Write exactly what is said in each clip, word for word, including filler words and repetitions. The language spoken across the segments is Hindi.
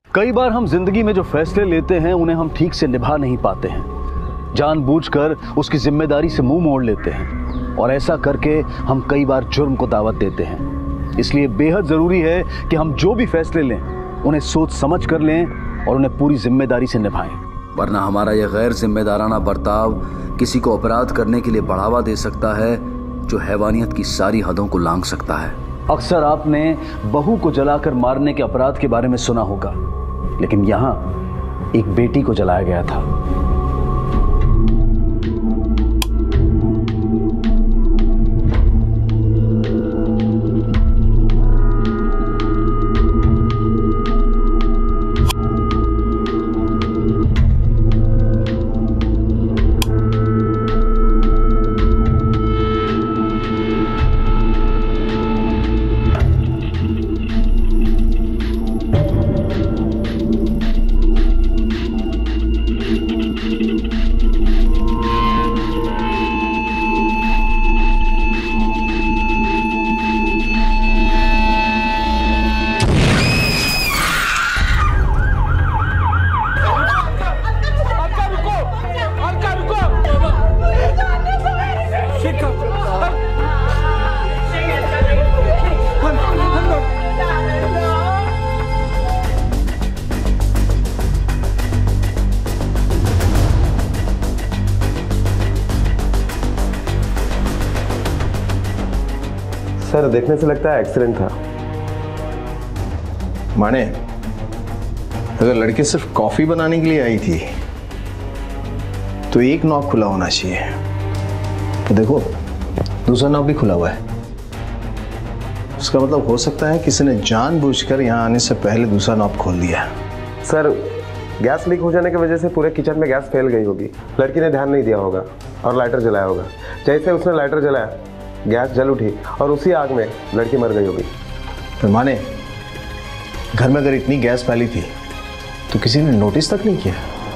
कई बार हम जिंदगी में जो फैसले लेते हैं उन्हें हम ठीक से निभा नहीं पाते हैं, जानबूझकर उसकी जिम्मेदारी से मुंह मोड़ लेते हैं और ऐसा करके हम कई बार जुर्म को दावत देते हैं। इसलिए बेहद जरूरी है कि हम जो भी फैसले लें उन्हें सोच समझ कर लें और उन्हें पूरी जिम्मेदारी से निभाएं, वरना हमारा यह गैर जिम्मेदाराना बर्ताव किसी को अपराध करने के लिए बढ़ावा दे सकता है जो हैवानियत की सारी हदों को लांघ सकता है। अक्सर आपने बहू को जलाकर मारने के अपराध के बारे में सुना होगा, लेकिन यहां एक बेटी को जलाया गया था। सर, देखने से लगता है एक्सीडेंट था। माने, अगर लड़की सिर्फ कॉफी बनाने के लिए आई थी तो एक नॉब खुला होना चाहिए। तो देखो, दूसरा नॉब भी खुला हुआ है। उसका मतलब हो सकता है किसी ने जानबूझकर यहाँ आने से पहले दूसरा नॉब खोल दिया। सर, गैस लीक हो जाने की वजह से पूरे किचन में गैस फैल गई होगी। लड़की ने ध्यान नहीं दिया होगा और लाइटर जलाया होगा। जैसे उसने लाइटर जलाया, गैस जल उठी और उसी आग में लड़की मर गई होगी। तो माने, घर में अगर इतनी गैस फैली थी तो किसी ने नोटिस तक नहीं किया।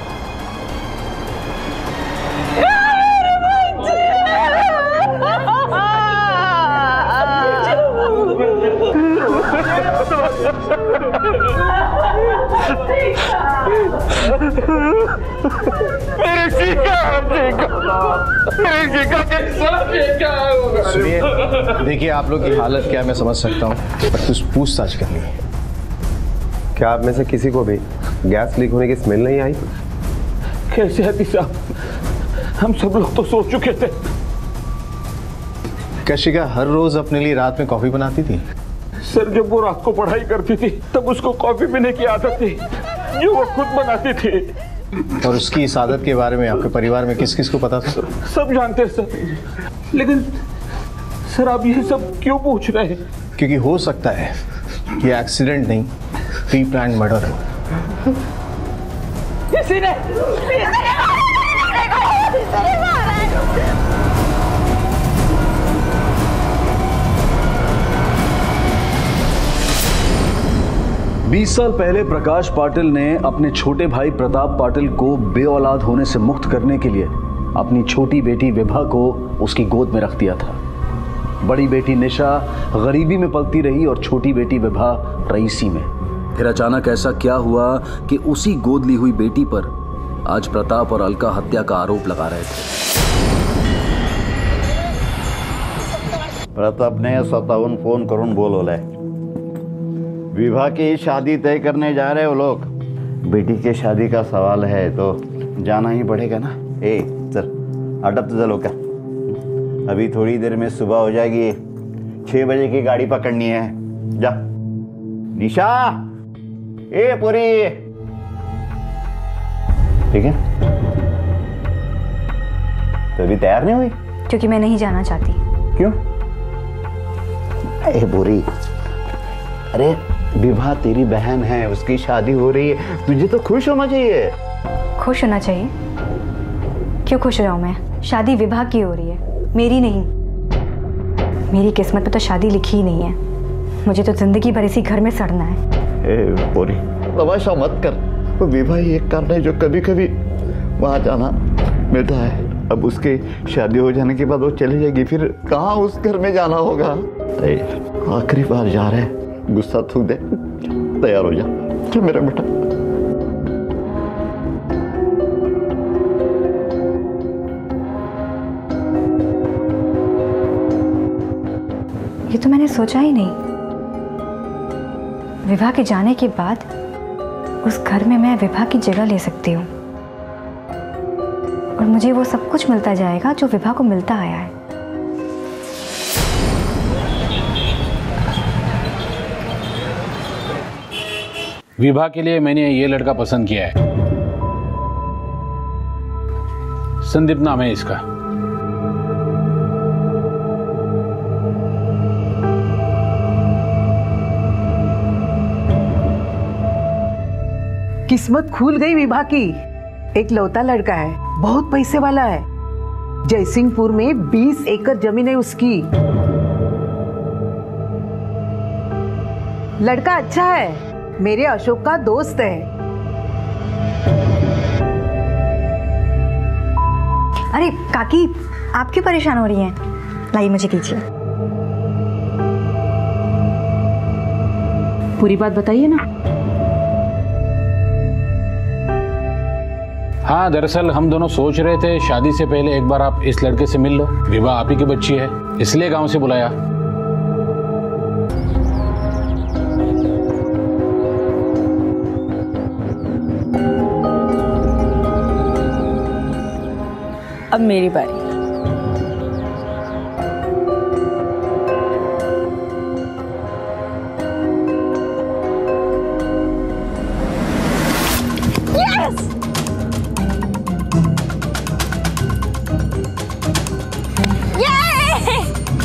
सुनिए, देखिए आप लोग की हालत क्या है मैं समझ सकता हूँ, पर कुछ पूछताछ करनी है। क्या आप में से किसी को भी गैस लीक होने की स्मेल नहीं आई? कैसे है साहब, हम सब लोग तो सो चुके थे। कशिका हर रोज अपने लिए रात में कॉफी बनाती थी? सर, जब वो रात को पढ़ाई करती थी तब उसको कॉफी पीने की आदत थी जो वो खुद बनाती थी। और उसकी इस आदत के बारे में आपके परिवार में किस किस को पता था? सब जानते हैं सर, लेकिन सर आप ये सब क्यों पूछ रहे हैं? क्योंकि हो सकता है कि एक्सीडेंट नहीं, प्री प्लान्ड मर्डर हो। किसी ने बीस साल पहले प्रकाश पाटिल ने अपने छोटे भाई प्रताप पाटिल को बे औलाद होने से मुक्त करने के लिए अपनी छोटी बेटी विभा को उसकी गोद में रख दिया था। बड़ी बेटी निशा गरीबी में पलती रही और छोटी बेटी विभा रईसी में। फिर अचानक ऐसा क्या हुआ कि उसी गोद ली हुई बेटी पर आज प्रताप और अलका हत्या का आरोप लगा रहे थे। प्रताप ने स्वतःहून फोन करून बोलवलंय। विवाह की शादी तय करने जा रहे हो लोग। बेटी के शादी का सवाल है तो जाना ही पड़ेगा ना। ए चल, अटप तो चलो क्या, अभी थोड़ी देर में सुबह हो जाएगी। छह बजे की गाड़ी पकड़नी है। जा निशा, ए पूरी, ठीक है? तो अभी तैयार नहीं हुई? क्योंकि मैं नहीं जाना चाहती। क्यों? ए पूरी, अरे विवाह तेरी बहन है, उसकी शादी हो रही है, तुझे तो खुश होना चाहिए। खुश होना चाहिए? क्यों खुश रहूं मैं? शादी विवाह की हो रही है, मेरी नहीं। मेरी किस्मत में तो शादी लिखी ही नहीं है। मुझे तो जिंदगी भर इसी घर में सड़ना है। ए बोरी, तमाशा मत कर। विवाह ही एक कारण है जो कभी कभी वहां जाना मिलता है। अब उसके शादी हो जाने के बाद वो चली जाएगी, फिर कहाँ उस घर में जाना होगा। आखिरी बार जा रहे हैं, गुस्सा थूक दे, तैयार हो जा। चल मेरा बेटा। ये तो मैंने सोचा ही नहीं। विभा के जाने के बाद उस घर में मैं विभा की जगह ले सकती हूँ और मुझे वो सब कुछ मिलता जाएगा जो विभा को मिलता आया है। विभा के लिए मैंने ये लड़का पसंद किया है। संदीप नाम है इसका। किस्मत खुल गई विभा की। एक लौता लड़का है, बहुत पैसे वाला है। जयसिंहपुर में बीस एकड़ जमीन है उसकी। लड़का अच्छा है, मेरे अशोक का दोस्त है। अरे काकी, आप क्यों परेशान हो रही हैं? लाइए मुझे कीजिए। पूरी बात बताइए ना। हाँ, दरअसल हम दोनों सोच रहे थे शादी से पहले एक बार आप इस लड़के से मिल लो। विभा आप ही की बच्ची है, इसलिए गांव से बुलाया। अब मेरी बारी। यस! ये!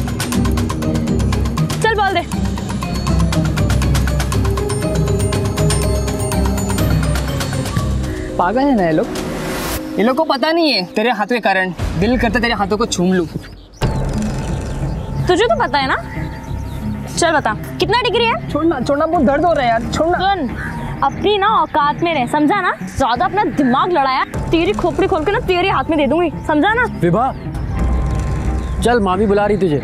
चल बोल दे। पागल है ना ये लोग। ये लोग को पता नहीं है तेरे हाथों के कारण दिल करता तेरे हाथों को छूम लूं। तुझे तो पता है ना। चल बता, कितना डिग्री है? छोड़ना छोड़ना, बहुत दर्द हो रहा है यार, छोड़ना। सुन, अपनी ना औकात में रह, समझा ना? ज्यादा अपना दिमाग लड़ाया तेरी खोपड़ी खोल के ना तेरे हाथ में दे दूंगी, समझा ना? विभा चल, माँ भी बुला रही तुझे।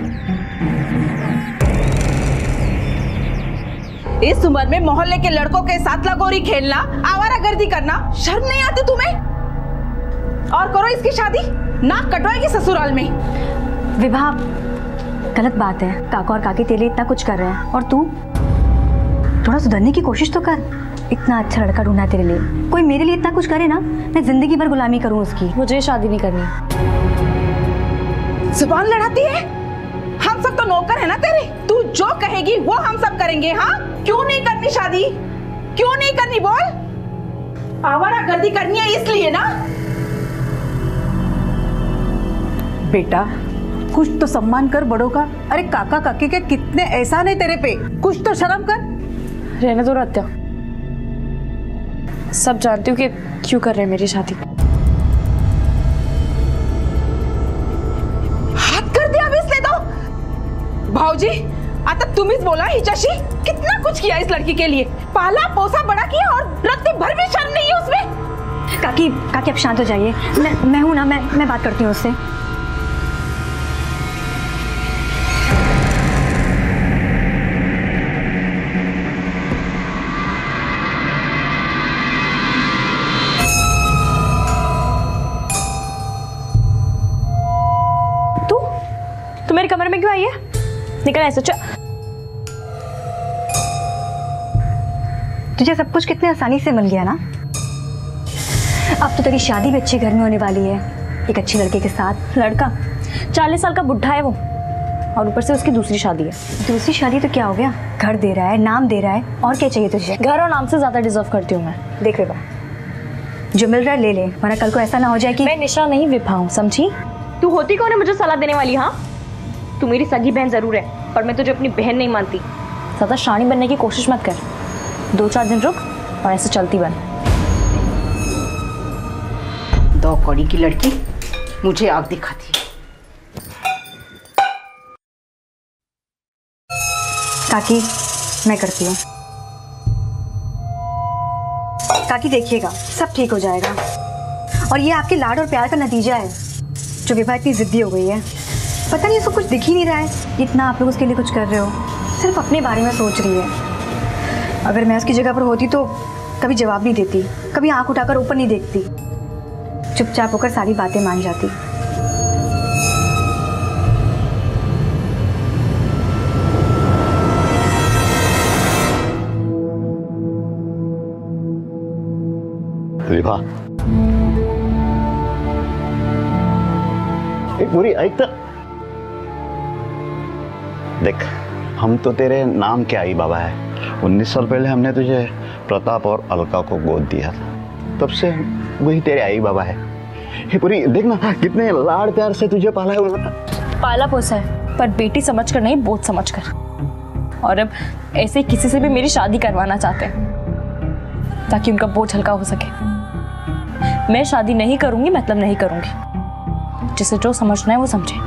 इस उम्र में मोहल्ले के लड़कों के साथ लगोरी खेलना, आवारागर्दी करना, शर्म नहीं आती तुम्हें? और करो इसकी शादी, नाक कटवाएगी ससुराल में। विभा, गलत बात है। काका और काकी तेरे लिए इतना कुछ कर रहे हैं और तू थोड़ा सुधरने की कोशिश तो कर। इतना अच्छा लड़का ढूंढा तेरे लिए, कोई मेरे लिए इतना कुछ करे ना, मैं जिंदगी भर गुलामी करूं उसकी। मुझे शादी नहीं करनी। जुबान लड़ाती है? हम सब तो नौकर है ना तेरे, तू जो कहेगी वो हम सब करेंगे। हाँ, क्यों नहीं करनी शादी? क्यों नहीं करनी बोल? आवारागर्दी करनी है इसलिए ना? बेटा कुछ तो सम्मान कर बड़ों का। अरे काका काकी के कितने एहसान है तेरे पे, कुछ तो शर्म कर। रहने दो रत्या, सब जानती हूँ कि क्यों कर रहे हैं मेरी शादी। हात कर दिया इसने तो। भाऊजी आता तुम्हीच बोला हिच्याशी, कितना कुछ किया इस लड़की के लिए, पाला पोसा बड़ा किया और रत्ती भर भी शर्म नहीं है उसमें। काकी काकी अब शांत हो जाइए। मैं मैं हूं ना, मैं मैं बात करती हूँ उससे। मेरे कमरे में क्यों आई है? निकल ऐसे। चल। तुझे सब कुछ कितने आसानी से मिल गया ना। अब तो तेरी शादी भी अच्छे घर में होने वाली है, एक अच्छे लड़के के साथ। लड़का चालीस साल का बुढ़ा है वो, और ऊपर से उसकी दूसरी शादी है। दूसरी शादी तो क्या हो गया, घर दे रहा है, नाम दे रहा है, और क्या चाहिए तुझे? घर और नाम से ज्यादा डिजर्व करती हूँ मैं। देख विभा, जो मिल रहा है ले ले, वरना कल को ऐसा ना हो जाए कि मैं निशा नहीं विभा हूँ, समझी? तू होती कौन है मुझे सलाह देने वाली? हाँ, तू मेरी सगी बहन जरूर है, पर मैं तुझे अपनी बहन नहीं मानती। ज्यादा शानी बनने की कोशिश मत कर। दो चार दिन रुक और ऐसे चलती बन। दो कौड़ी की लड़की मुझे आग दिखाती है। काकी मैं करती हूँ। काकी देखिएगा, सब ठीक हो जाएगा। और ये आपके लाड और प्यार का नतीजा है, जो विभा इतनी जिद्दी हो गई है। पता नहीं उसको कुछ दिख ही नहीं रहा है, इतना आप लोग उसके लिए कुछ कर रहे हो, सिर्फ अपने बारे में सोच रही है। अगर मैं उसकी जगह पर होती तो कभी जवाब नहीं देती, कभी आंख उठाकर ऊपर नहीं देखती, चुपचाप होकर सारी बातें मान जाती। विभा, एक बुरी ऐक तो देख, हम तो तेरे नाम के आई बाबा है। उन्नीस साल पहले हमने तुझे प्रताप और अलका को गोद दिया था, तब से वही तेरे आई बाबा है। ये पूरी देख ना, कितने लाड़ प्यार से तुझे पाला है उन्होंने। पाला पोसा है, पर बेटी समझ कर नहीं, बोझ समझ कर। और अब ऐसे किसी से भी मेरी शादी करवाना चाहते हैं ताकि उनका बोझ हल्का हो सके। मैं शादी नहीं करूंगी, मतलब नहीं करूंगी। जिसे जो समझना है वो समझे।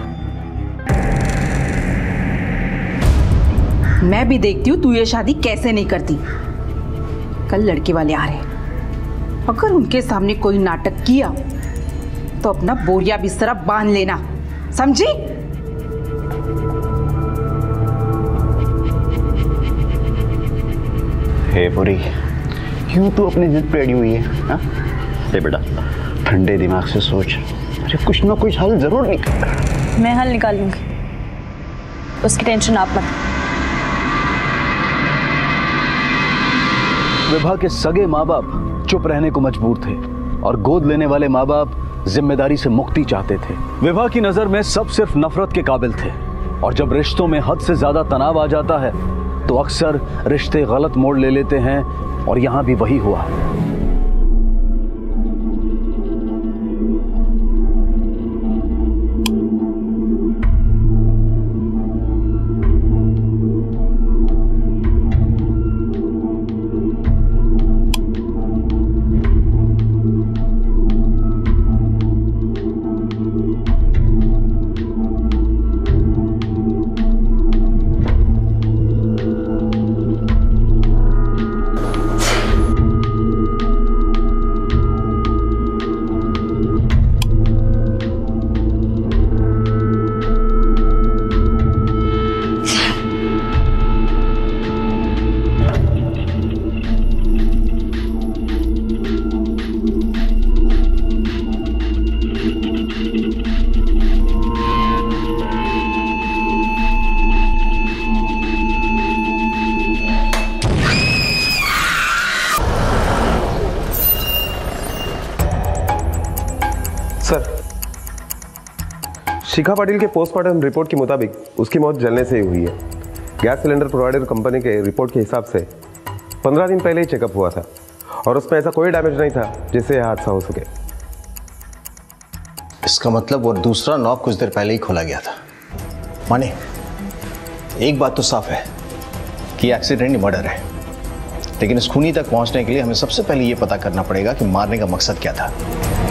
मैं भी देखती हूँ तू ये शादी कैसे नहीं करती। कल लड़के वाले आ रहे, अगर उनके सामने कोई नाटक किया तो अपना बोरिया बिस्तरा बांध लेना, समझी? हे पूरी, क्यों तू अपनी जिद पे अड़ी हुई है? हाँ ले बेटा, ठंडे दिमाग से सोच, अरे कुछ ना कुछ हल जरूर निकाल। मैं हल निकाल लूंगी, उसकी टेंशन आप मत। विभा के सगे माँ बाप चुप रहने को मजबूर थे और गोद लेने वाले माँ बाप जिम्मेदारी से मुक्ति चाहते थे। विभा की नजर में सब सिर्फ नफरत के काबिल थे, और जब रिश्तों में हद से ज्यादा तनाव आ जाता है तो अक्सर रिश्ते गलत मोड़ ले लेते हैं, और यहां भी वही हुआ। सर, शिखा पाटिल के पोस्टमार्टम रिपोर्ट के मुताबिक उसकी मौत जलने से ही हुई है। गैस सिलेंडर प्रोवाइडर कंपनी के रिपोर्ट के हिसाब से पंद्रह दिन पहले ही चेकअप हुआ था, और उसमें ऐसा कोई डैमेज नहीं था जिससे यह हादसा हो सके। इसका मतलब वो दूसरा नॉब कुछ देर पहले ही खोला गया था। माने एक बात तो साफ है कि एक्सीडेंट ही मर्डर है, लेकिन इस खूनी तक पहुंचने के लिए हमें सबसे पहले ये पता करना पड़ेगा कि मारने का मकसद क्या था।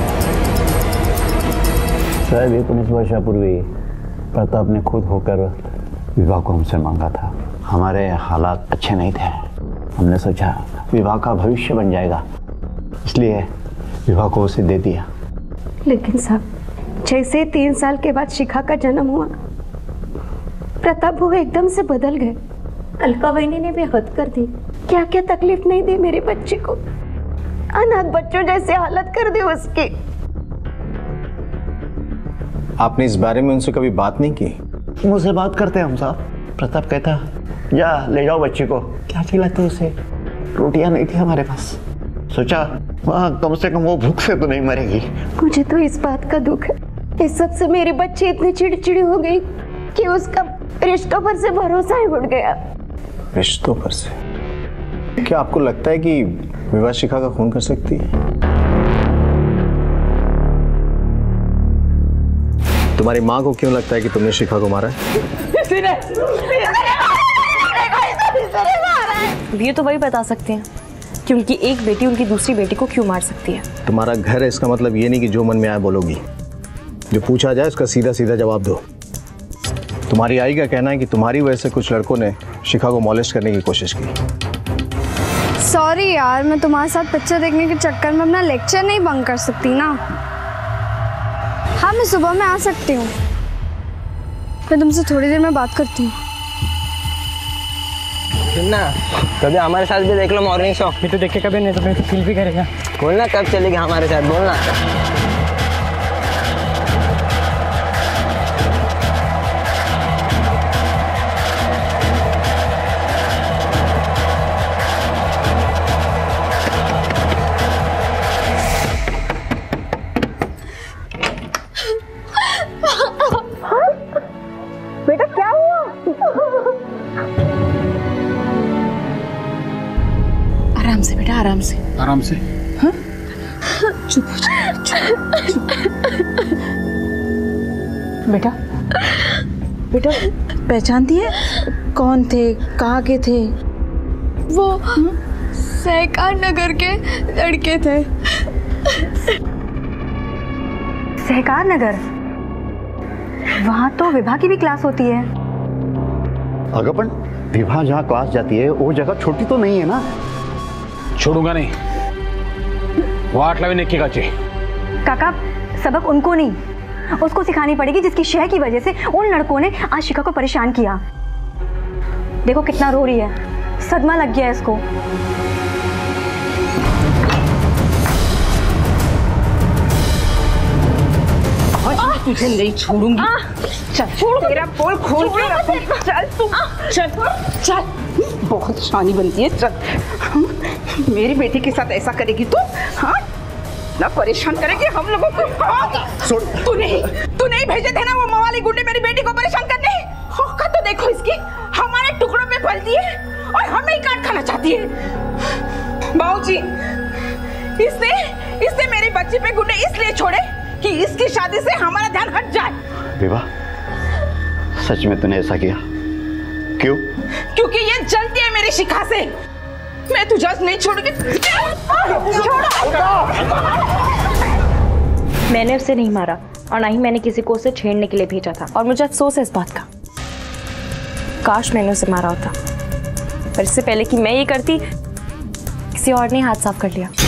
शायद एकोणीस वर्षापूर्वी प्रताप ने खुद होकर विवाह को हमसे मांगा था। हमारे हालात अच्छे नहीं थे, हमने सोचा विवाह का भविष्य बन जाएगा, इसलिए विवाह को उसे दे दिया। लेकिन साहब, जैसे तीन साल के बाद शिखा का जन्म हुआ, प्रताप वो एकदम से बदल गए। अलका बहनी ने भी हद कर दी, क्या क्या तकलीफ नहीं दी मेरे बच्चे को। अनाथ बच्चों जैसे हालत कर दी उसकी। आपने इस बारे में उनसे कभी बात नहीं की? मुझसे बात करते हम साहब। प्रताप कहता जा ले जाओ बच्चे को, क्या खिलाते उसे, रोटियां नहीं थी हमारे पास, सोचा वहाँ कम से कम वो भूख से तो नहीं मरेगी। मुझे तो इस बात का दुख है, इस सब से मेरी बच्ची इतनी चिड़चिड़ी हो गई कि उसका रिश्तों पर से भरोसा ही उड़ गया। रिश्तों पर से? क्या आपको लगता है कि विवाह शिखा का खून कर सकती है? तुम्हारी माँ को क्यों लगता है कि तुमने शिखा को मारा है? ये तो वही बता सकते हैं कि उनकी एक बेटी उनकी दूसरी बेटी को क्यों मार सकती है। तुम्हारा घर है, इसका मतलब ये नहीं कि जो मन में आए बोलोगी। जो पूछा जाए उसका सीधा सीधा जवाब दो। तुम्हारी आई का कहना है कि तुम्हारी वजह से कुछ लड़कों ने शिखा को मॉलेस्ट करने की कोशिश की। सॉरी यार, मैं तुम्हारे साथ पिक्चर देखने के चक्कर में अपना लेक्चर नहीं बंक कर सकती ना। हाँ, मैं सुबह में आ सकती हूँ, मैं तुमसे थोड़ी देर में बात करती हूँ। सुनना, कभी हमारे साथ भी देख लो मॉर्निंग शो। ये तो देखे कभी नहीं तो मेरे को फील भी करेगा। बोलना कब चलेगी हमारे साथ, बोलना। बेटा क्या हुआ? आराम से बेटा, आराम से आराम से। हाँ? चुप हो जा, चुप, चुप। बेटा बेटा पहचानती है कौन थे, कहाँ के थे? वो सहकार नगर के लड़के थे। सहकार नगर? वहाँ तो विभा की भी क्लास होती है। अगपन विभा जहाँ क्लास जाती है वो जगह छोटी तो नहीं है ना? छोड़ूंगा नहीं, वो आठलावी नेकी का चे। काका सबक उनको नहीं, उसको सिखानी पड़ेगी जिसकी शह की वजह से उन लड़कों ने आज शिखा को परेशान किया। देखो कितना रो रही है, सदमा लग गया है इसको। तुझे नहीं छोड़ूंगी। चल तेरा पोल खोल के रखूंगी। चल तू चल चल, बहुत शानी बनती है। चल मेरी बेटी के साथ ऐसा करेगी तू? हाँ ना, परेशान करेगी हम लोगों को। तू नहीं तू नहीं भेजे थे ना वो मवाली गुंडे मेरी बेटी को परेशान करने? औकात तो देखो इसकी, हमारे टुकड़ों में पलती है और हमें ही काट खाना चाहती है। बाबूजी इसने इसने मेरी बच्ची पे गुंडे इसलिए छोड़े कि इसकी शादी से हमारा ध्यान हट जाए। विभा सच में तूने ऐसा किया? क्यों? क्योंकि ये जलती है मेरी शिखा से। मैं तुझे नहीं छोड़ूंगी। मैंने उसे नहीं मारा और ना ही मैंने किसी को उसे छेड़ने के लिए भेजा था, और मुझे अफसोस है इस बात का। काश मैंने उसे मारा होता, पर इससे पहले कि मैं ये करती किसी और ने हाथ साफ कर लिया।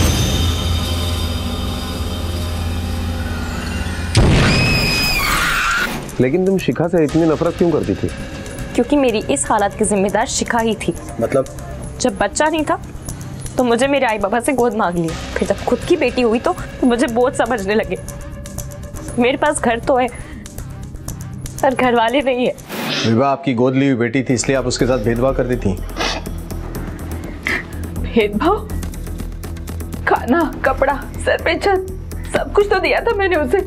लेकिन तुम शिखा से इतनी नफरत क्यों करती थी? क्योंकि मेरी इस हालत की जिम्मेदार शिखा ही थी। मतलब? जब बच्चा नहीं था तो मुझे मेरे आई बाबा से गोद मांग लिया, फिर जब खुद की बेटी हुई तो मुझे बोझ समझने लगे। मेरे पास घर तो है पर घर वाले नहीं है। विभा आपकी गोद ली हुई बेटी थी, इसलिए आप उसके साथ भेदभाव कर दी थी। भेदभाव? खाना, कपड़ा, सर पे छत, सब कुछ तो दिया था मैंने उसे,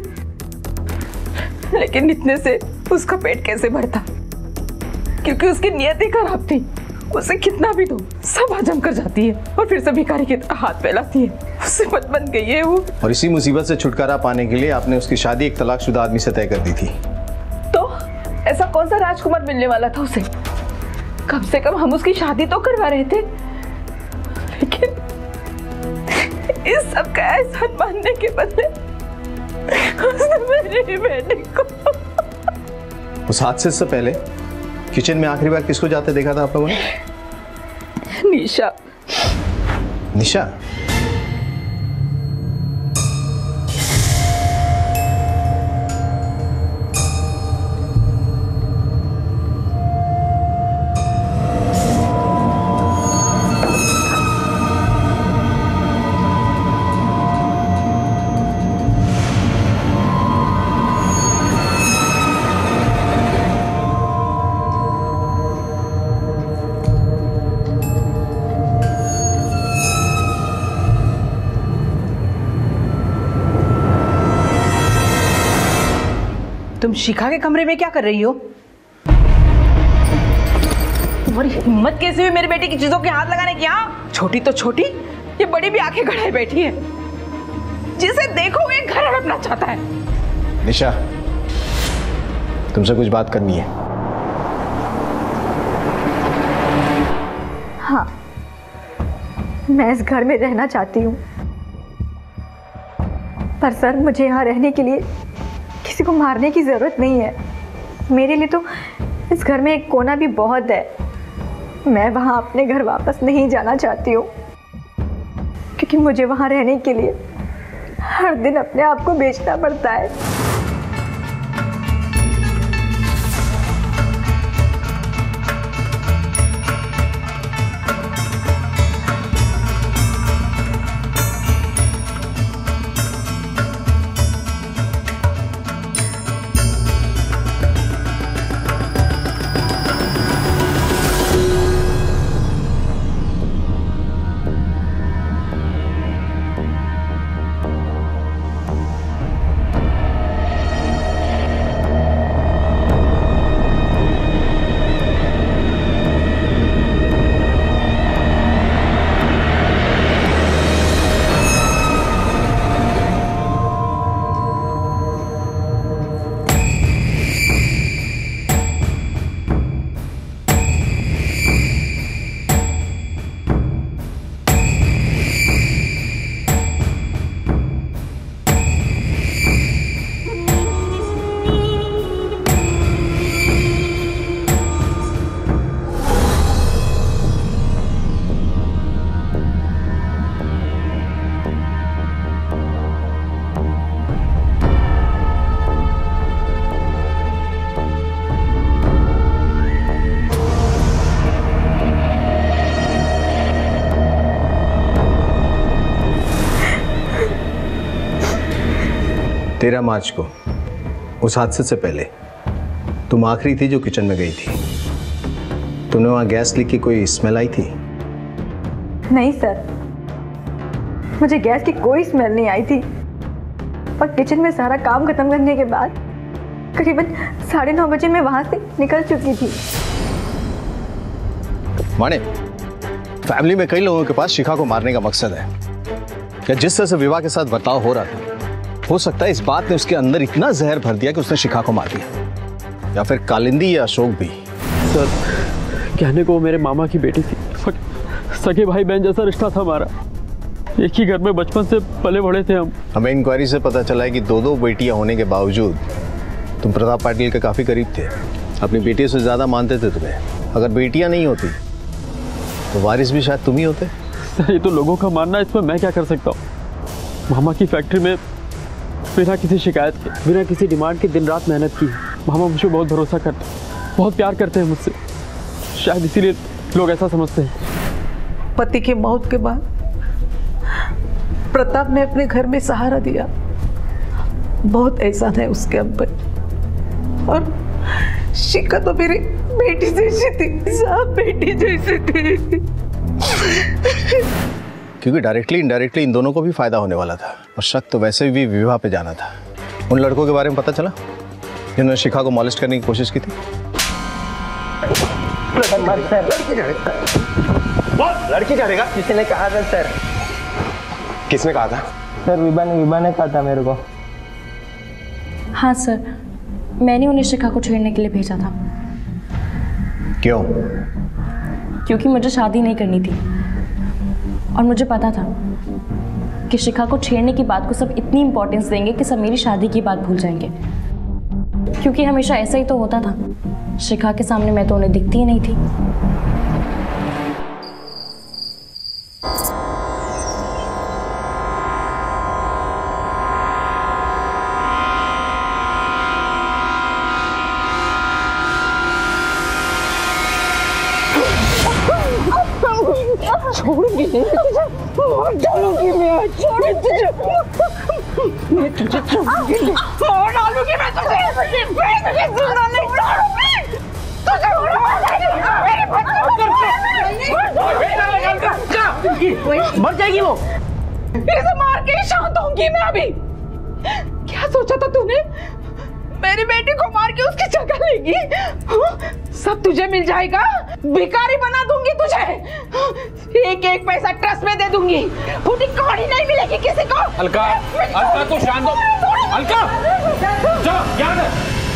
लेकिन इतने से उसका पेट कैसे भरता? क्योंकि उसकी नियत ही खराब थी। उसे कितना भी दो सब हजम कर जाती है और फिर से भिखारी की तरह हाथ फैलाती है। उससे मत बन गई है वो। और इसी मुसीबत से छुटकारा पाने के लिए आपने उसकी शादी एक तलाकशुदा आदमी से तय कर दी थी। तो ऐसा कौन सा राजकुमार मिलने वाला था उसे? कम से कम हम उसकी शादी तो करवा रहे थे, लेकिन इस सब का एहसान मानने के बदले उसने मेरी बेटी को। उस हादसे से पहले किचन में आखिरी बार किसको जाते देखा था आप लोगों ने? निशा। निशा? तुम शिखा के कमरे में क्या कर रही हो? तुम्हारी हिम्मत कैसे हुई मेरी बेटी की चीजों के हाथ लगाने की? हाँ, छोटी तो छोटी, ये बड़ी भी आंखें गड़ाए बैठी है। जिसे देखोगे घर हड़पना चाहता है। निशा, तुमसे कुछ बात करनी है। हाँ, मैं इस घर में रहना चाहती हूँ, पर सर मुझे यहाँ रहने के लिए किसी को मारने की ज़रूरत नहीं है। मेरे लिए तो इस घर में एक कोना भी बहुत है। मैं वहाँ अपने घर वापस नहीं जाना चाहती हूँ, क्योंकि मुझे वहाँ रहने के लिए हर दिन अपने आप को बेचना पड़ता है। तेरह मार्च को उस हादसे से पहले तुम आखिरी थी जो किचन में गई थी। तुमने वहां गैस लीक की कोई स्मेल आई थी? नहीं सर, मुझे गैस की कोई स्मेल नहीं आई थी। और किचन में सारा काम खत्म करने के बाद करीबन साढ़े नौ बजे मैं वहां से निकल चुकी थी। माने, फैमिली में कई लोगों के पास शिखा को मारने का मकसद है। या जिस तरह से विवाह के साथ बर्ताव हो रहा था, हो सकता है इस बात ने उसके अंदर इतना जहर भर दिया कि उसने शिखा को मार दिया। या फिर कालिंदी या अशोक भी। सर, कहने को वो मेरे मामा की बेटी थी। सगे भाई बहन जैसा रिश्ता था हमारा। एक ही घर में बचपन से पले बड़े थे हम। हमें इंक्वायरी से पता चला है कि दो दो बेटियां होने के बावजूद तुम प्रताप पाटिल के काफी करीब थे। अपनी बेटियों से ज्यादा मानते थे तुम्हें। अगर बेटियां नहीं होती तो वारिस भी शायद तुम ही होते। सर, ये तो लोगों का मानना है, इसमें मैं क्या कर सकता हूँ। मामा की फैक्ट्री में बिना किसी शिकायत के, बिना किसी डिमांड के दिन रात मेहनत की। मामा मुझे बहुत भरोसा करते हैं, बहुत प्यार करते हैं मुझसे। शायद इसीलिए लोग ऐसा समझते हैं। पति की मौत के बाद प्रताप ने अपने घर में सहारा दिया। बहुत एहसान है उसके हम पर। और शिखा तो मेरी बेटी जैसी थी, सब बेटी जैसी थी। क्योंकि डायरेक्टली इनडायरेक्टली इन दोनों को भी फायदा होने वाला था। और शक तो वैसे भी विवाह पे जाना था। उन लड़कों के बारे में पता चला जिन्होंने शिखा को मॉलेस्ट करने की कोशिश की थी? लड़की करेगा? किसी ने कहा था सर। किसने कहा था? सर, विभा ने विभा ने कहा था मेरे को। हाँ सर, मैंने उन्हें शिखा को छेड़ने के लिए भेजा था। क्यों? क्योंकि मुझे शादी नहीं करनी थी और मुझे पता था कि शिखा को छेड़ने की बात को सब इतनी इंपॉर्टेंस देंगे कि सब मेरी शादी की बात भूल जाएंगे। क्योंकि हमेशा ऐसा ही तो होता था। शिखा के सामने मैं तो उन्हें दिखती ही नहीं थी। छोड़ूंगी नहीं तुझे, मार डालूंगी मैं आज। छोड़ तुझे, मैं तुझे छोड़ूंगी नहीं, मार डालूंगी मैं तुझे। मैं तुझे जिंदा नहीं छोड़ूंगी। तुझे मर जाएगी वो। इसे मार के ही शांत होंगी मैं अभी। क्या सोचा था तूने? मेरी बेटी को मार के उसकी जगह लेगी? सब तुझे मिल जाएगा। भिखारी बना दूंगी तुझे। एक एक पैसा ट्रस्ट में दे दूंगी। फूटी कौड़ी नहीं मिलेगी किसी को। अलका, अलका तो शांत हो। अलका, जा, क्या है?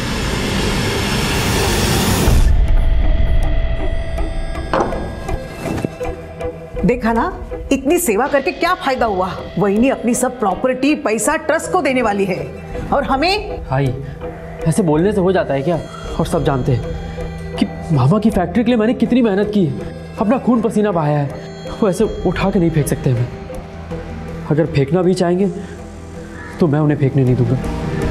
देखा ना, इतनी सेवा करके क्या फायदा हुआ। वही अपनी सब प्रॉपर्टी पैसा ट्रस्ट को देने वाली है और हमें। भाई, ऐसे बोलने से हो जाता है क्या? और सब जानते हैं कि मामा की फैक्ट्री के लिए मैंने कितनी मेहनत की है, अपना खून पसीना बहाया है। वो ऐसे उठा के नहीं फेंक सकते हमें। अगर फेंकना भी चाहेंगे तो मैं उन्हें फेंकने नहीं दूंगा।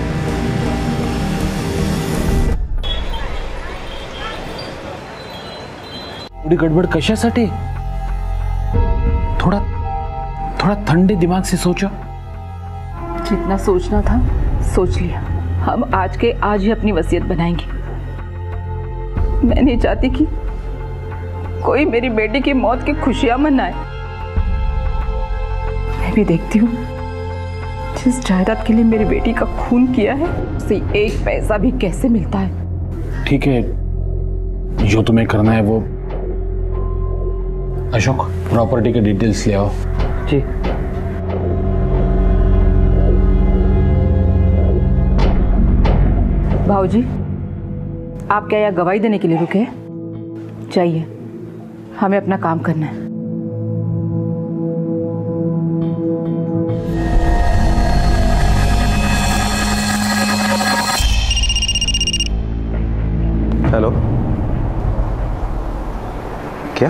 थोड़ी गड़बड़ कशासाठी? थोड़ा थोड़ा ठंडे दिमाग से सोचो। जितना सोचना था सोच लिया। हम आज के आज ही अपनी वसीयत बनाएंगे। मैं नहीं चाहती कि कोई मेरी बेटी की मौत की खुशियां मनाए। मैं भी देखती हूँ जिस जायदाद के लिए मेरी बेटी का खून किया है उसे एक पैसा भी कैसे मिलता है। ठीक है, जो तुम्हें करना है वो। अशोक, प्रॉपर्टी के डिटेल्स ले आओ। जी। भाऊजी, आप क्या यहाँ गवाही देने के लिए रुके हैं? चाहिए, हमें अपना काम करना है। हेलो, क्या?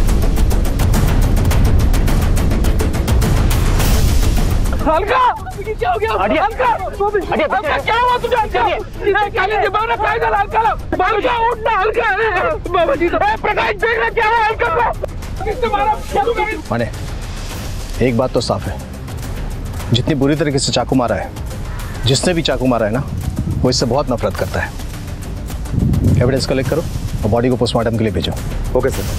अलका, क्या हो गया? अलका, अलका क्या हुआ तुझे? अलका, काली जी बाबा काय झालं अलकाला? अलका उठ ना अलका. बाबा जी प्रकाश देख रहा क्या हुआ अलका को? किसने मारा? माने एक बात तो साफ है, जितनी बुरी तरीके से चाकू मारा है, जिसने भी चाकू मारा है ना, वो इससे बहुत नफरत करता है. एविडेंस कलेक्ट करो और बॉडी को पोस्टमार्टम के लिए भेजो. Okay sir.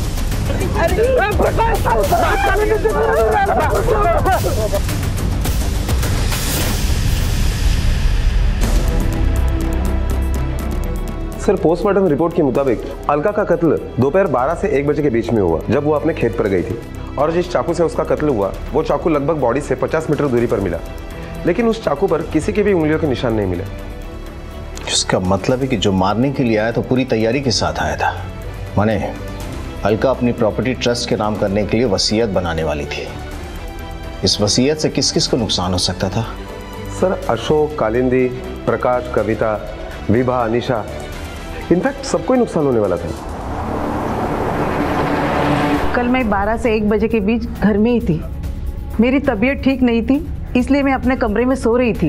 Sir postmortem report के मुताबिक अलका का कत्ल दोपहर बारह से एक बजे के बीच में हुआ, जब वो अपने खेत पर गई थी. और जिस चाकू से उसका कत्ल हुआ वो चाकू लगभग बॉडी से पचास मीटर दूरी पर मिला, लेकिन उस चाकू पर किसी के भी उंगलियों के निशान नहीं मिले. इसका मतलब है कि जो मारने के लिए आया तो पूरी तैयारी के साथ आया था. माने अलका अपनी प्रॉपर्टी ट्रस्ट के नाम करने के लिए वसीयत बनाने वाली थी. इस वसीयत से किस किस को नुकसान हो सकता था? सर अशोक, कालिंदी, प्रकाश, कविता, विभा, अनिशा, इनफैक्ट सबको ही नुकसान होने वाला था. कल मैं बारह से एक बजे के बीच घर में ही थी. मेरी तबीयत ठीक नहीं थी, इसलिए मैं अपने कमरे में सो रही थी.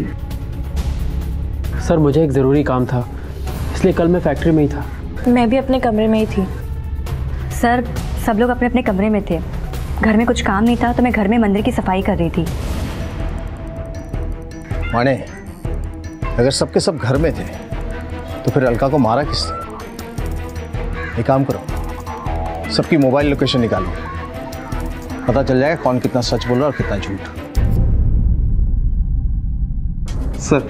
सर मुझे एक ज़रूरी काम था, इसलिए कल मैं फैक्ट्री में ही था. मैं भी अपने कमरे में ही थी. सर सब लोग अपने अपने कमरे में थे. घर में कुछ काम नहीं था तो मैं घर में मंदिर की सफाई कर रही थी. माने अगर सबके सब घर में थे तो फिर अलका को मारा किसने? एक काम करो, सबकी मोबाइल लोकेशन निकालो, पता चल जाएगा कौन कितना सच बोल रहा है और कितना झूठ. सर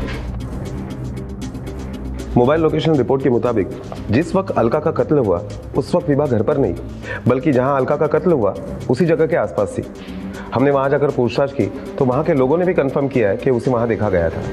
मोबाइल लोकेशन रिपोर्ट के मुताबिक जिस वक्त अलका का कत्ल हुआ उस वक्त विभा घर पर नहीं, बल्कि जहां अलका का कत्ल हुआ उसी जगह के आसपास थी. हमने वहां जाकर पूछताछ की तो वहां के लोगों ने भी कंफर्म किया है कि उसे वहां देखा गया था.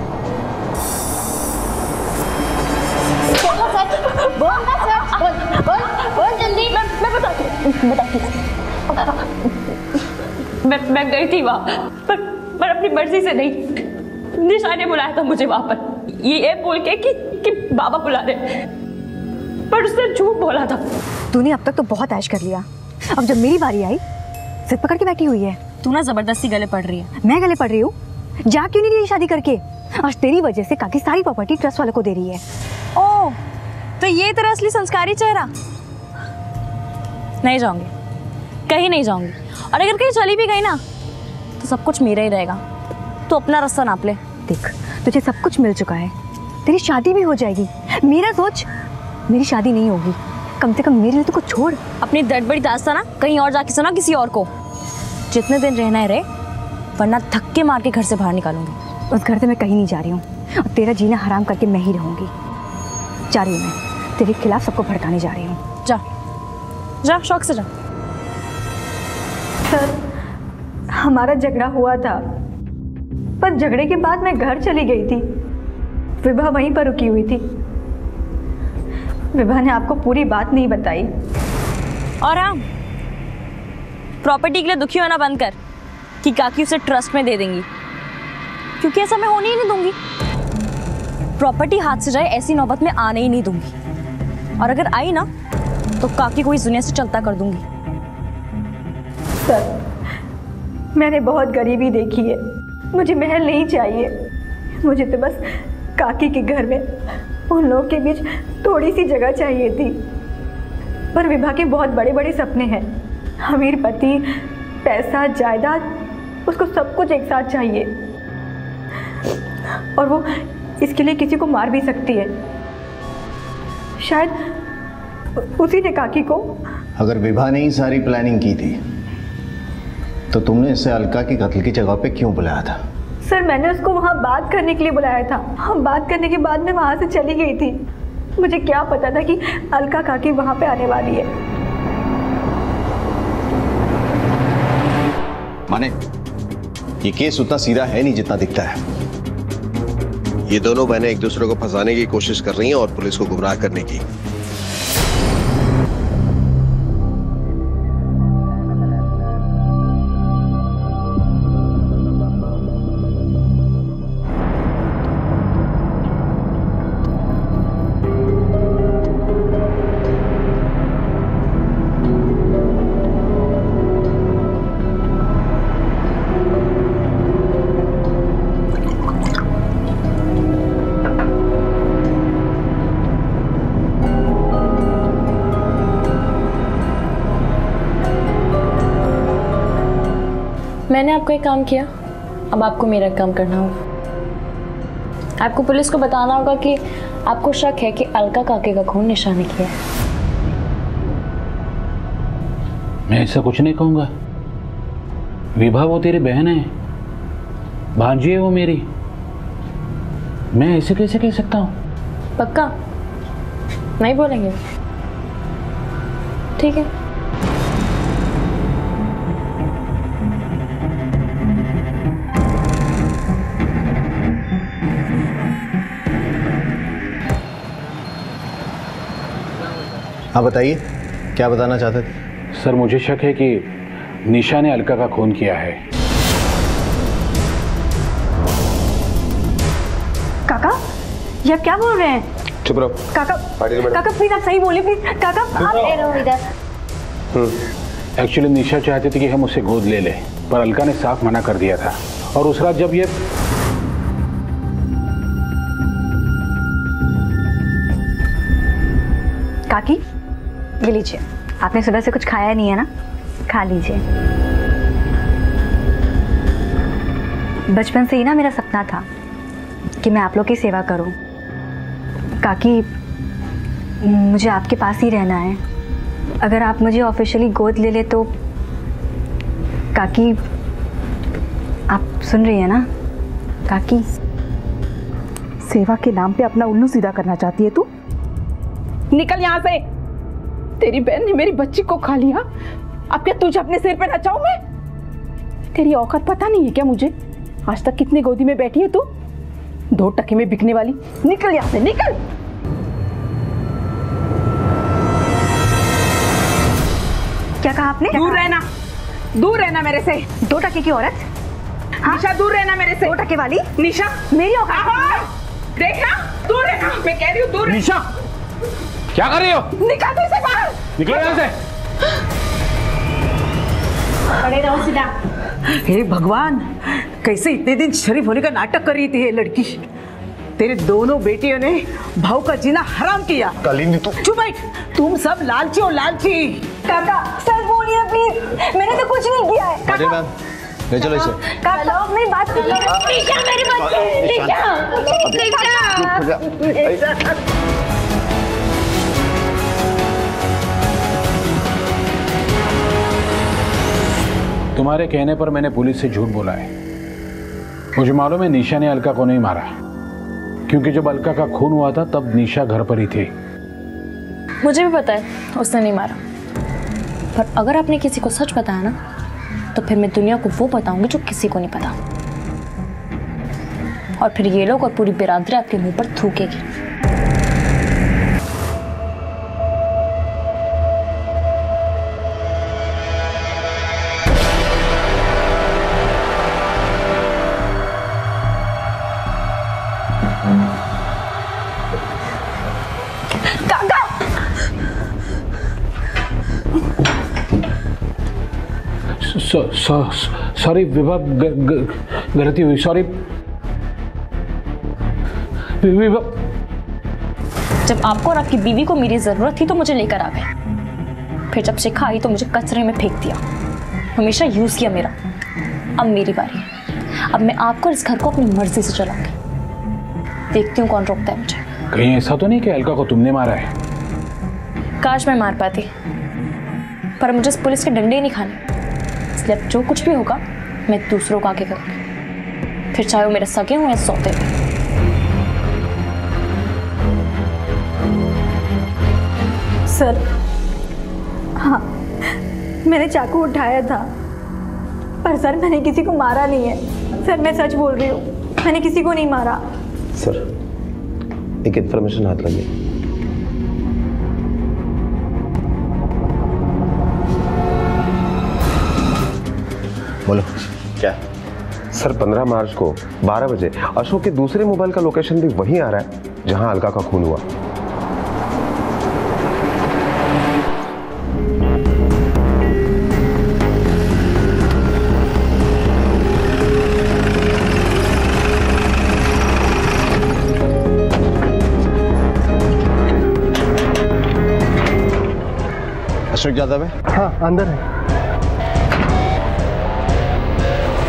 मैं मैं गई थी वहां पर, पर अपनी मर्जी से नहीं. निशा ने बुलाया था मुझे वहां पर, ये बोल के कि, कि बाबा बुला रहे, पर उसने झूठ बोला था. तूने अब तक तो बहुत ऐश कर लिया, अब जब मेरी बारी आई सिर पकड़ के बैठी हुई है. तू ना जबरदस्ती गले पड़ रही है. मैं गले पड़ रही हूँ? जा क्यों नहीं रही शादी करके? आज तेरी वजह से काकी सारी प्रॉपर्टी ट्रस्ट वालों को दे रही है. ओह तो ये तेरा असली संस्कारी चेहरा? नहीं जाऊंगी, कहीं नहीं जाऊंगी. और अगर कहीं चली भी गई ना तो सब कुछ मेरा ही रहेगा. तो अपना रास्ता नाप ले. देख तुझे सब कुछ मिल चुका है, तेरी शादी भी हो जाएगी. मेरा सोच, मेरी शादी नहीं होगी. कम से कम मेरे लिए तो कुछ छोड़. अपनी दर्द बड़ी दास्तां ना कहीं और जाके सुना किसी और को. जितने दिन रहना है रहे, वरना धक्के मार के घर से बाहर निकालूंगी. उस घर से मैं कहीं नहीं जा रही हूँ और तेरा जीना हराम करके मैं ही रहूंगी. जा रही हूँ मैं, तेरे खिलाफ सबको भड़काने जा रही हूँ. जा जा, शौक से जा. सर हमारा झगड़ा हुआ था, पर झगड़े के बाद मैं घर चली गई थी. विभा वहीं पर रुकी हुई थी. विभा ने आपको पूरी बात नहीं बताई. और हाँ, प्रॉपर्टी के लिए दुखी होना बंद कर कि काकी उसे ट्रस्ट में दे देंगी, क्योंकि ऐसा मैं होने ही नहीं दूंगी. प्रॉपर्टी हाथ से जाए ऐसी नौबत में आने ही नहीं दूंगी. और अगर आई ना तो काकी को इस दुनिया से चलता कर दूंगी. सर मैंने बहुत गरीबी देखी है, मुझे महल नहीं चाहिए. मुझे तो बस काकी के घर में उन लोगों के बीच थोड़ी सी जगह चाहिए थी. पर विभा के बहुत बड़े बड़े सपने हैं. अमीर पति, पैसा, जायदाद, उसको सब कुछ एक साथ चाहिए. और वो इसके लिए किसी को मार भी सकती है. शायद उसी ने काकी को. अगर विभा ने ही सारी प्लानिंग की थी तो तुमने इसे अलका की कत्ल की जगह पे क्यों बुलाया था? सर मैंने उसको वहाँ बात करने के लिए बुलाया था. हम बात करने के बाद मैं वहाँ से चली गई थी. मुझे क्या पता था कि अलका काकी वहाँ पे आने वाली है. माने ये केस उतना सीधा है नहीं जितना दिखता है. ये दोनों बहनें एक दूसरे को फंसाने की कोशिश कर रही हैं और पुलिस को गुमराह करने की. मैंने आपको एक काम किया, अब आपको मेरा काम करना होगा। आपको पुलिस को बताना होगा कि आपको शक है कि अलका काके का खून निशा ने किया है। मैं ऐसा कुछ नहीं कहूंगा। विभा वो तेरी बहन है, भांजी है वो मेरी। मैं ऐसे कैसे कह सकता हूँ? पक्का नहीं बोलेंगे? ठीक है। हाँ बताइए, क्या बताना चाहते थे? सर मुझे शक है कि निशा ने अलका का खून किया है। काका, ये आप क्या बोल रहे हैं? चुप रहो काका, काका प्लीज आप सही बोलिए प्लीज। काका आप रहो इधर। एक्चुअली निशा चाहती थी कि हम उसे गोद ले ले, पर अलका ने साफ मना कर दिया था। और उस रात जब ये काकी, ये लीजिए। आपने सुबह से कुछ खाया नहीं है ना, खा लीजिए। बचपन से ही ना मेरा सपना था कि मैं आप लोग की सेवा करूं। काकी, मुझे आपके पास ही रहना है। अगर आप मुझे ऑफिशियली गोद ले ले तो। काकी, आप सुन रही है ना? काकी, सेवा के नाम पे अपना उल्लू सीधा करना चाहती है तू? निकल यहाँ से। तेरी बहन ने मेरी बच्ची को खा लिया, अब क्या तुझे अपने सिर पे नचाऊं मैं? तेरी औकात पता नहीं है क्या मुझे? आज तक कितनी गोदी में बैठी है तू, दो टके में बिकने वाली। निकल यहाँ से, निकल। क्या कहा आपने? दूर रहना, दूर रहना मेरे से। दो टके की औरत? हाँ? निशा दूर रहना मेरे से। दो टके वाली? निशा मेरी औकात? देखना, दूर रहना। मैं कह रही हूँ दूर। निशा क्या कर रही हो? निकाल दो इसे बाहर। निकलो यहाँ से। खड़े रहो सीधा। हे भगवान, कैसे इतने दिन शरीफ होने का नाटक कर रही थी ये लड़की। तेरे दोनों बेटियों ने भाव का जीना हराम किया। कालीन, तू चुप बैठ। तुम सब लालची हो, लालची। काका सर बोलिए प्लीज, मैंने तो कुछ नहीं किया है। काका मैम, ले चलो इसे। काका मेरी बात सुनो। निशा मेरी बात सुनो। निशा, तुम्हारे कहने पर मैंने पुलिस से झूठ बोला है। मुझे मालूम है निशा ने अलका को नहीं मारा, क्योंकि जब अलका का खून हुआ था तब निशा घर पर ही थी। मुझे भी पता है उसने नहीं मारा, पर अगर आपने किसी को सच बताया ना, तो फिर मैं दुनिया को वो बताऊंगी जो किसी को नहीं पता, और फिर ये लोग और पूरी बिरादरी आपके मुंह पर थूकेगी। सॉरी विभा, गलती हुई। सॉरी विभा। जब आपको और आपकी बीवी को मेरी जरूरत थी तो मुझे लेकर आ गए, फिर जब शिखा आई तो मुझे कचरे में फेंक दिया। हमेशा यूज किया मेरा। अब मेरी बारी है। अब मैं आपको इस घर को अपनी मर्जी से चलाऊंगी। देखती हूँ कौन रोकता है मुझे। कहीं ऐसा तो नहीं कि अलका को तुमने मारा है? काश मैं मार पाती, पर मुझे इस पुलिस के डंडे ही नहीं खाने। इसलिए अब जो कुछ भी होगा मैं दूसरों को आगे करूंगी, फिर चाहे वो मेरे सगे हो या सौते हो। सर, हाँ मैंने चाकू उठाया था, पर सर मैंने किसी को मारा नहीं है। सर मैं सच बोल रही हूँ, मैंने किसी को नहीं मारा। सर एक इंफॉर्मेशन हाथ लगी। बोलो क्या? सर पंद्रह मार्च को बारह बजे अशोक के दूसरे मोबाइल का लोकेशन भी वहीं आ रहा है जहां अलका का खून हुआ। अशोक यादव है? हाँ अंदर है।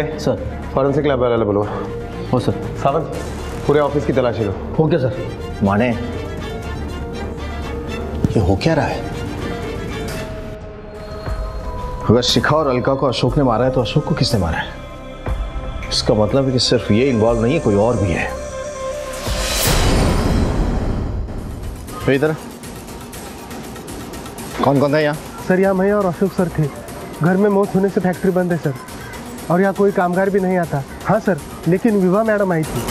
माने सर, फॉरेंसिक लैब वाला बनवा। हो सर। सावन, पूरे ऑफिस की तलाशी लो। हो गया सर। माने, ये हो क्या रहा है? अगर शिखा और अलका को अशोक ने मारा है तो अशोक को किसने मारा है? इसका मतलब है कि सिर्फ ये इन्वॉल्व नहीं है, कोई और भी है। इधर कौन कौन था यहाँ? सर यहाँ मैं और अशोक सर थे। घर में मौत होने से फैक्ट्री बंद है सर, और यहाँ कोई कामगार भी नहीं आता। हाँ सर, लेकिन विवाह मैडम आई थी।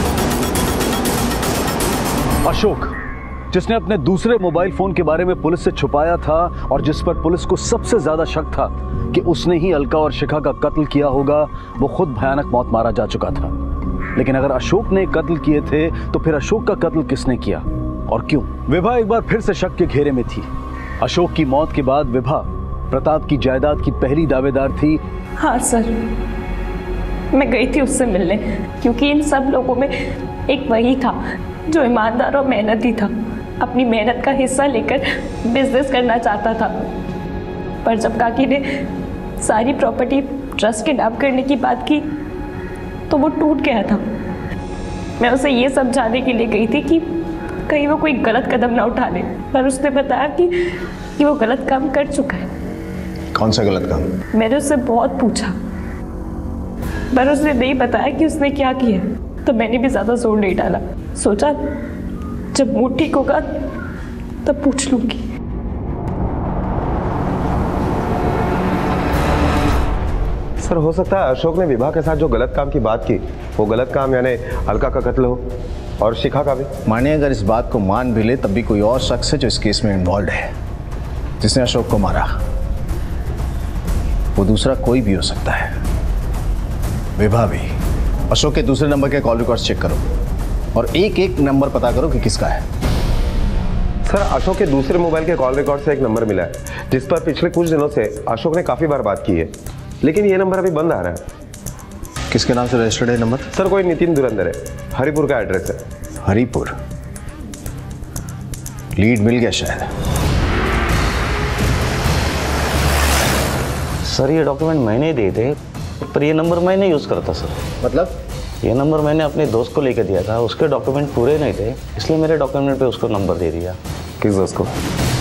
अशोक, जिसने अपने दूसरे मोबाइल फोन के बारे में पुलिस से छुपाया था और जिस पर पुलिस को सबसे ज्यादा शक था कि उसने ही अलका और शिखा का कत्ल किया होगा, वो खुद भयानक मौत मारा जा चुका था। लेकिन अगर अशोक ने कत्ल किए थे तो फिर अशोक का कत्ल किसने किया और क्यों? विभा एक बार फिर से शक के घेरे में थी। अशोक की मौत के बाद विभा प्रताप की जायदाद की पहली दावेदार थी। हाँ सर, मैं गई थी उससे मिलने, क्योंकि इन सब लोगों में एक वही था जो ईमानदार और मेहनती था, अपनी मेहनत का हिस्सा लेकर बिजनेस करना चाहता था। पर जब काकी ने सारी प्रॉपर्टी ट्रस्ट के नाम करने की बात की तो वो टूट गया था। मैं उसे ये समझाने के लिए गई थी कि कहीं वो कोई गलत कदम ना उठा ले, पर उसने बताया कि, कि वो गलत काम कर चुका है। कौन सा गलत काम? मैंने उससे बहुत पूछा, पर उसने नहीं बताया कि उसने क्या किया, तो मैंने भी ज्यादा जोर नहीं डाला। सोचा जब मूड ठीक होगा तब पूछ लूंगी। सर, हो सकता है अशोक ने विभा के साथ जो गलत काम की बात की, वो गलत काम यानी अलका का कत्ल हो और शिखा का भी। माने अगर इस बात को मान भी ले तब भी कोई और शख्स है जो इस केस में इन्वॉल्व है, जिसने अशोक को मारा। वो दूसरा कोई भी हो सकता है, विभा भी। अशोक के दूसरे नंबर के कॉल रिकॉर्ड्स चेक करो और एक एक नंबर पता करो कि किसका है। सर, अशोक के दूसरे मोबाइल के कॉल रिकॉर्ड से एक नंबर मिला है जिस पर पिछले कुछ दिनों से अशोक ने काफी बार बात की है, लेकिन ये नंबर अभी बंद आ रहा है। किसके नाम से रजिस्टर्ड है नंबर? सर, कोई नितिन धुरंधर है, हरिपुर का एड्रेस है। हरिपुर? लीड मिल गया शायद। सर, ये डॉक्यूमेंट मैंने दिए थे, पर ये नंबर मैं नहीं यूज़ करता सर। मतलब? ये नंबर मैंने अपने दोस्त को लेकर दिया था, उसके डॉक्यूमेंट पूरे नहीं थे, इसलिए मेरे डॉक्यूमेंट पे उसको नंबर दे दिया। किस दोस्त को?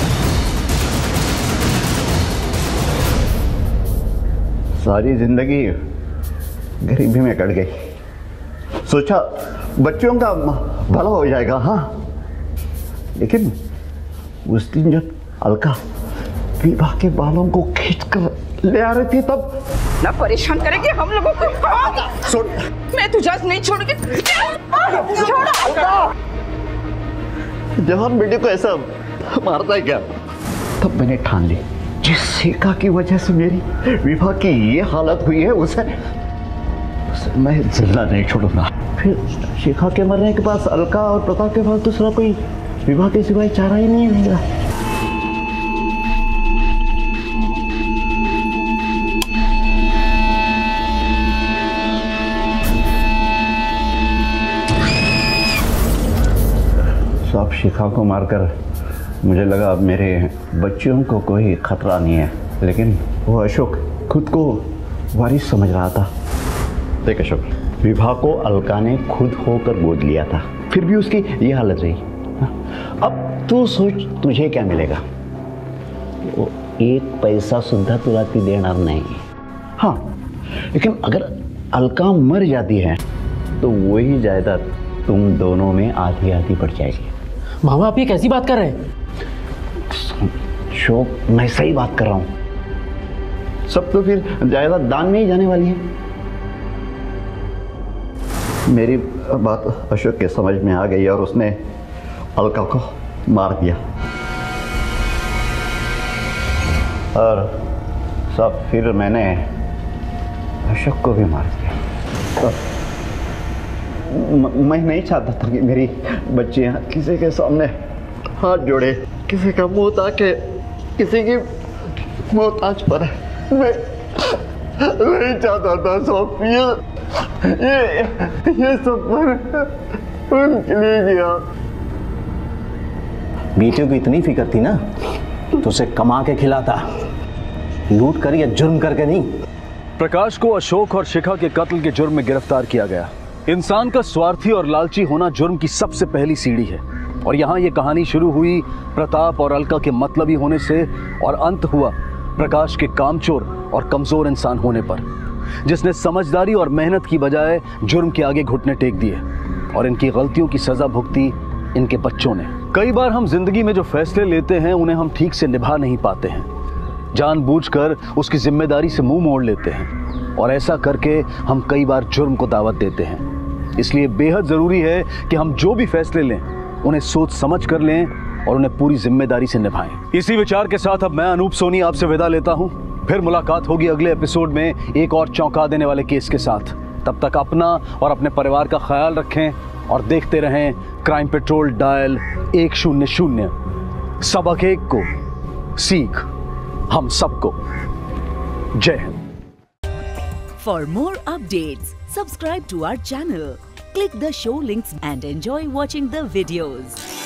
सारी जिंदगी गरीबी में कट गई, सोचा बच्चों का भला हो जाएगा। हाँ, लेकिन उस दिन जब अलका विभा के बालों को खींच कर ले आ रही थी तब ना परेशान करेंगे हम लोगों को। छोड़, मैं तुझे नहीं छोड़ूंगी। जवान बेटे को ऐसा मारता है क्या? तब मैंने ठान ली, जिस शिखा की वजह से मेरी विभा की ये हालत हुई है उसे, उसे मैं जिंदा नहीं छोड़ूंगा। फिर शिखा के मरने के पास अलका और प्रताप के पास दूसरा कोई विभा के सिवाय चारा ही नहीं रहेगा। सब शिखा को मारकर मुझे लगा अब मेरे बच्चियों को कोई खतरा नहीं है, लेकिन वो अशोक खुद को वारिस समझ रहा था। देख अशोक, विभा को अलका ने खुद होकर गोद लिया था, फिर भी उसकी ये हालत रही। अब तू सोच तुझे क्या मिलेगा? वो एक पैसा सुद्धा तुला ती देणार नहीं। हाँ, लेकिन अगर अलका मर जाती है तो वही जायदाद तुम दोनों में आधी आधी बढ़ जाएगी। मामा, आप ये कैसी बात कर रहे हैं? शोक, मैं सही बात कर रहा हूं। सब तो फिर जायदाद दान में ही जाने वाली है। मेरी बात अशोक के समझ में आ गई और उसने अलका को मार दिया और सब फिर मैंने अशोक को भी मार दिया। तो मैं नहीं चाहता था कि मेरी बच्चियां किसी के सामने हाथ जोड़े, किसी का मुंह ताके, किसी की मोहताज पर। मैं नहीं चाहता था सब ये ये ये सब पर उनके लिए किया। बेटियों की इतनी फिक्र थी ना तो उसे कमा के खिलाता, लूट कर या जुर्म करके नहीं। प्रकाश को अशोक और शिखा के कत्ल के जुर्म में गिरफ्तार किया गया। इंसान का स्वार्थी और लालची होना जुर्म की सबसे पहली सीढ़ी है। और यहाँ ये कहानी शुरू हुई प्रताप और अलका के मतलबी होने से और अंत हुआ प्रकाश के कामचोर और कमजोर इंसान होने पर, जिसने समझदारी और मेहनत की बजाय जुर्म के आगे घुटने टेक दिए और इनकी गलतियों की सजा भुगती इनके बच्चों ने। कई बार हम जिंदगी में जो फैसले लेते हैं उन्हें हम ठीक से निभा नहीं पाते हैं, जानबूझकर उसकी जिम्मेदारी से मुंह मोड़ लेते हैं और ऐसा करके हम कई बार जुर्म को दावत देते हैं। इसलिए बेहद जरूरी है कि हम जो भी फैसले लें उन्हें सोच समझ कर लें और उन्हें पूरी जिम्मेदारी से निभाएं। इसी विचार के साथ अब मैं अनूप सोनी आपसे विदा लेता हूं। फिर मुलाकात होगी अगले एपिसोड में एक और चौंका देने वाले केस के साथ। तब तक अपना और अपने परिवार का ख्याल रखें और देखते रहें क्राइम पेट्रोल डायल एक शून्य शून्य। सबक एक को सीख हम सबको। जय Hind. For more updates, subscribe to our channel, click the show links and enjoy watching the videos.